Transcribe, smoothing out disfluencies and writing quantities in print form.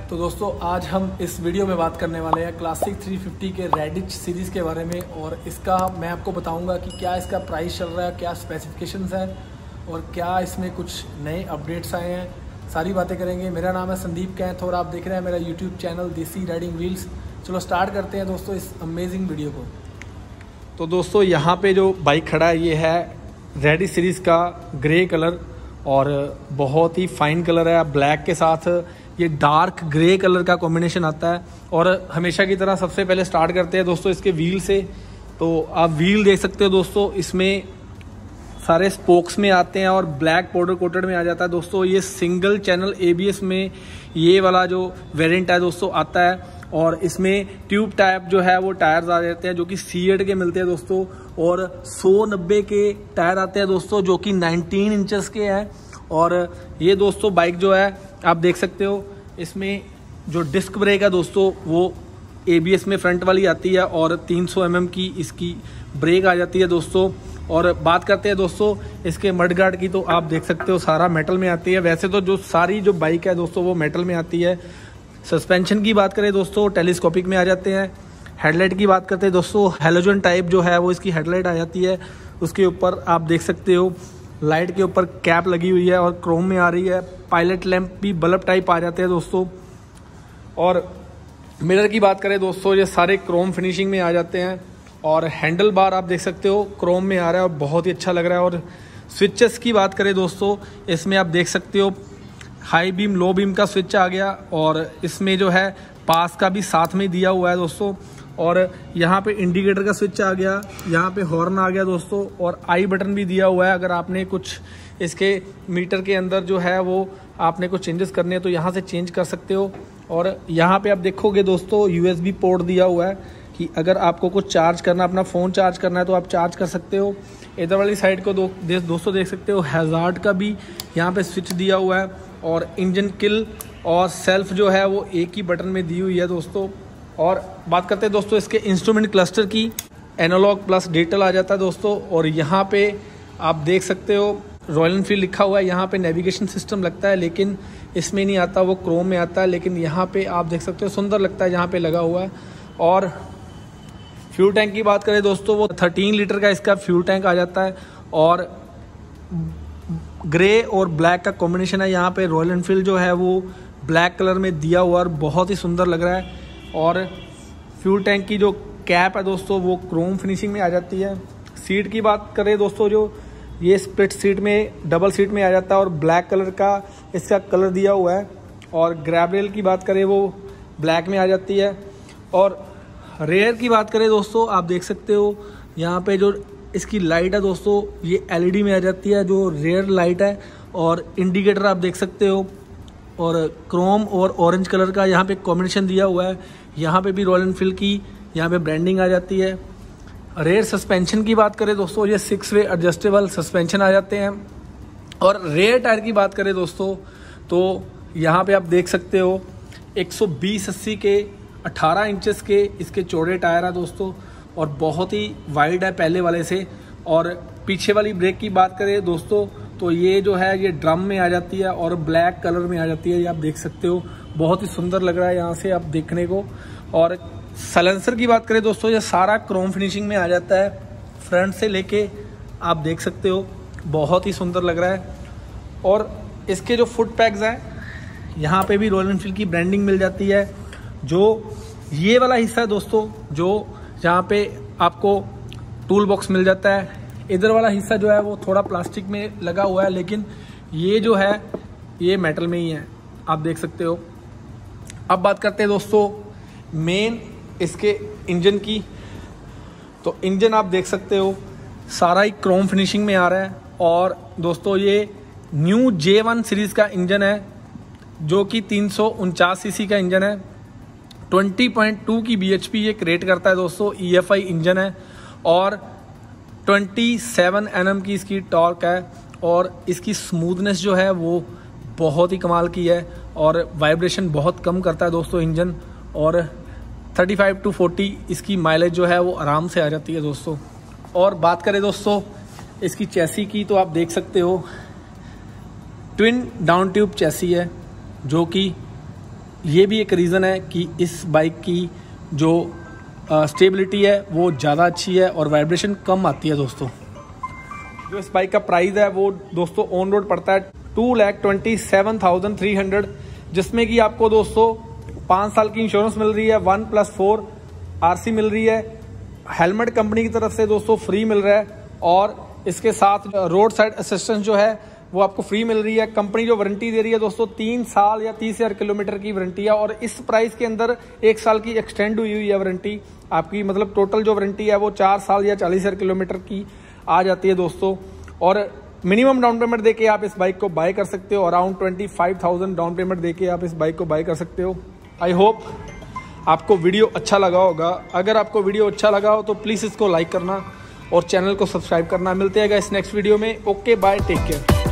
तो दोस्तों आज हम इस वीडियो में बात करने वाले हैं क्लासिक 350 के रेडिच सीरीज़ के बारे में। और इसका मैं आपको बताऊंगा कि क्या इसका प्राइस चल रहा है, क्या स्पेसिफिकेशंस हैं और क्या इसमें कुछ नए अपडेट्स आए हैं, सारी बातें करेंगे। मेरा नाम है संदीप कैंथ और आप देख रहे हैं मेरा YouTube channel Desi riding wheels. चलो स्टार्ट करते हैं दोस्तों इस अमेजिंग वीडियो को। तो दोस्तों यहाँ पे जो बाइक खड़ा है ये है रेडिच सीरीज़ का ग्रे कलर और बहुत ही फाइन कलर है। ब्लैक के साथ ये डार्क ग्रे कलर का कॉम्बिनेशन आता है। और हमेशा की तरह सबसे पहले स्टार्ट करते हैं दोस्तों इसके व्हील से। तो आप व्हील देख सकते हो दोस्तों, इसमें सारे स्पोक्स में आते हैं और ब्लैक पाउडर कोटेड में आ जाता है दोस्तों। ये सिंगल चैनल ABS में ये वाला जो वेरिएंट है दोस्तों आता है। और इसमें ट्यूब टाइप जो है वो टायर्स आ जाते हैं जो कि C8 के मिलते हैं दोस्तों। और 190 के टायर आते हैं दोस्तों जो कि 19 इंचेस के हैं। और ये दोस्तों बाइक जो है आप देख सकते हो, इसमें जो डिस्क ब्रेक है दोस्तों वो ABS में फ्रंट वाली आती है और 300 mm की इसकी ब्रेक आ जाती है दोस्तों। और बात करते हैं दोस्तों इसके मड गार्ड की, तो आप देख सकते हो सारा मेटल में आती है। वैसे तो जो सारी जो बाइक है दोस्तों वो मेटल में आती है। सस्पेंशन की बात करें दोस्तों टेलीस्कोपिक में आ जाते हैं। हेडलाइट की बात करते हैं दोस्तों, हेलोजन टाइप जो है वो इसकी हेडलाइट आ जाती है। उसके ऊपर आप देख सकते हो लाइट के ऊपर कैप लगी हुई है और क्रोम में आ रही है। पायलट लैंप भी बल्ब टाइप आ जाते हैं दोस्तों। और मिरर की बात करें दोस्तों ये सारे क्रोम फिनिशिंग में आ जाते हैं। और हैंडल बार आप देख सकते हो क्रोम में आ रहा है और बहुत ही अच्छा लग रहा है। और स्विचेस की बात करें दोस्तों, इसमें आप देख सकते हो हाई बीम लो बीम का स्विच आ गया और इसमें जो है पास का भी साथ में दिया हुआ है दोस्तों। और यहाँ पे इंडिकेटर का स्विच आ गया, यहाँ पे हॉर्न आ गया दोस्तों और आई बटन भी दिया हुआ है। अगर आपने कुछ इसके मीटर के अंदर जो है वो आपने कुछ चेंजेस करने हैं तो यहाँ से चेंज कर सकते हो। और यहाँ पे आप देखोगे दोस्तों USB पोर्ट दिया हुआ है कि अगर आपको कुछ चार्ज करना, अपना फ़ोन चार्ज करना है तो आप चार्ज कर सकते हो। इधर वाली साइड को दोस्तों देख सकते हो हैज़ार्ड का भी यहाँ पे स्विच दिया हुआ है। और इंजन किल और सेल्फ जो है वो एक ही बटन में दी हुई है दोस्तों। और बात करते हैं दोस्तों इसके इंस्ट्रूमेंट क्लस्टर की, एनालॉग प्लस डिजिटल आ जाता है दोस्तों। और यहाँ पे आप देख सकते हो रॉयल एनफील्ड लिखा हुआ है। यहाँ पे नेविगेशन सिस्टम लगता है लेकिन इसमें नहीं आता, वो क्रोम में आता है। लेकिन यहाँ पे आप देख सकते हो सुंदर लगता है, यहाँ पे लगा हुआ है। और फ्यूल टैंक की बात करें दोस्तों वो 13 लीटर का इसका फ्यूल टैंक आ जाता है। और ग्रे और ब्लैक का कॉम्बिनेशन है। यहाँ पे रॉयल एनफील्ड जो है वो ब्लैक कलर में दिया हुआ और बहुत ही सुंदर लग रहा है। और फ्यूल टैंक की जो कैप है दोस्तों वो क्रोम फिनिशिंग में आ जाती है। सीट की बात करें दोस्तों, जो ये स्प्लिट सीट में डबल सीट में आ जाता है और ब्लैक कलर का इसका कलर दिया हुआ है। और ग्रैब रेल की बात करें वो ब्लैक में आ जाती है। और रेयर की बात करें दोस्तों आप देख सकते हो यहाँ पे जो इसकी लाइट है दोस्तों ये LED में आ जाती है, जो रेयर लाइट है। और इंडिकेटर आप देख सकते हो और क्रोम और ऑरेंज कलर का यहाँ पे कॉम्बिनेशन दिया हुआ है। यहाँ पे भी रॉयल एनफील्ड की यहाँ पे ब्रांडिंग आ जाती है। रेयर सस्पेंशन की बात करें दोस्तों ये 6 वे एडजस्टेबल सस्पेंशन आ जाते हैं। और रेयर टायर की बात करें दोस्तों तो यहाँ पे आप देख सकते हो 120/80 के 18 इंचेस के इसके चौड़े टायर है दोस्तों। और बहुत ही वाइड है पहले वाले से। और पीछे वाली ब्रेक की बात करें दोस्तों तो ये जो है ये ड्रम में आ जाती है और ब्लैक कलर में आ जाती है। ये आप देख सकते हो बहुत ही सुंदर लग रहा है यहाँ से आप देखने को। और साइलेंसर की बात करें दोस्तों ये सारा क्रोम फिनिशिंग में आ जाता है, फ्रंट से लेके आप देख सकते हो बहुत ही सुंदर लग रहा है। और इसके जो फुट पैड्स हैं यहाँ पे भी रॉयल एनफील्ड की ब्रांडिंग मिल जाती है। जो ये वाला हिस्सा है दोस्तों जो जहाँ पे आपको टूल बॉक्स मिल जाता है, इधर वाला हिस्सा जो है वो थोड़ा प्लास्टिक में लगा हुआ है लेकिन ये जो है ये मेटल में ही है, आप देख सकते हो। अब बात करते हैं दोस्तों मेन इसके इंजन की। तो इंजन आप देख सकते हो सारा ही क्रोम फिनिशिंग में आ रहा है। और दोस्तों ये न्यू J1 सीरीज़ का इंजन है जो कि 349 cc का इंजन है। 20.2 की bhp ये क्रिएट करता है दोस्तों। EFI इंजन है और 27 Nm की इसकी टॉर्क है। और इसकी स्मूथनेस जो है वो बहुत ही कमाल की है और वाइब्रेशन बहुत कम करता है दोस्तों इंजन। और 35 to 40 इसकी माइलेज जो है वो आराम से आ जाती है दोस्तों। और बात करें दोस्तों इसकी चैसी की तो आप देख सकते हो ट्विन डाउन ट्यूब चैसी है जो कि ये भी एक रीज़न है कि इस बाइक की जो स्टेबिलिटी है वो ज़्यादा अच्छी है और वाइब्रेशन कम आती है दोस्तों। जो इस बाइक का प्राइस है वो दोस्तों ऑन रोड पड़ता है 2,27,300, जिसमें कि आपको दोस्तों 5 साल की इंश्योरेंस मिल रही है, 1+4 RC मिल रही है, हेलमेट कंपनी की तरफ से दोस्तों फ्री मिल रहा है और इसके साथ रोड साइड असिस्टेंस जो है वो आपको फ्री मिल रही है। कंपनी जो वारंटी दे रही है दोस्तों 3 साल या 30,000 किलोमीटर की वारंटी है और इस प्राइस के अंदर 1 साल की एक्सटेंड हुई है वारंटी आपकी, मतलब टोटल जो वारंटी है वो 4 साल या 40,000 किलोमीटर की आ जाती है दोस्तों। और मिनिमम डाउन पेमेंट देके आप इस बाइक को बाय कर सकते हो, अराउंड 25,000 डाउन पेमेंट देके आप इस बाइक को बाय कर सकते हो। आई होप आपको वीडियो अच्छा लगा होगा। अगर आपको वीडियो अच्छा लगा हो तो प्लीज़ इसको लाइक करना और चैनल को सब्सक्राइब करना। मिलते हैं गाइस नेक्स्ट वीडियो में। Okay bye, take care.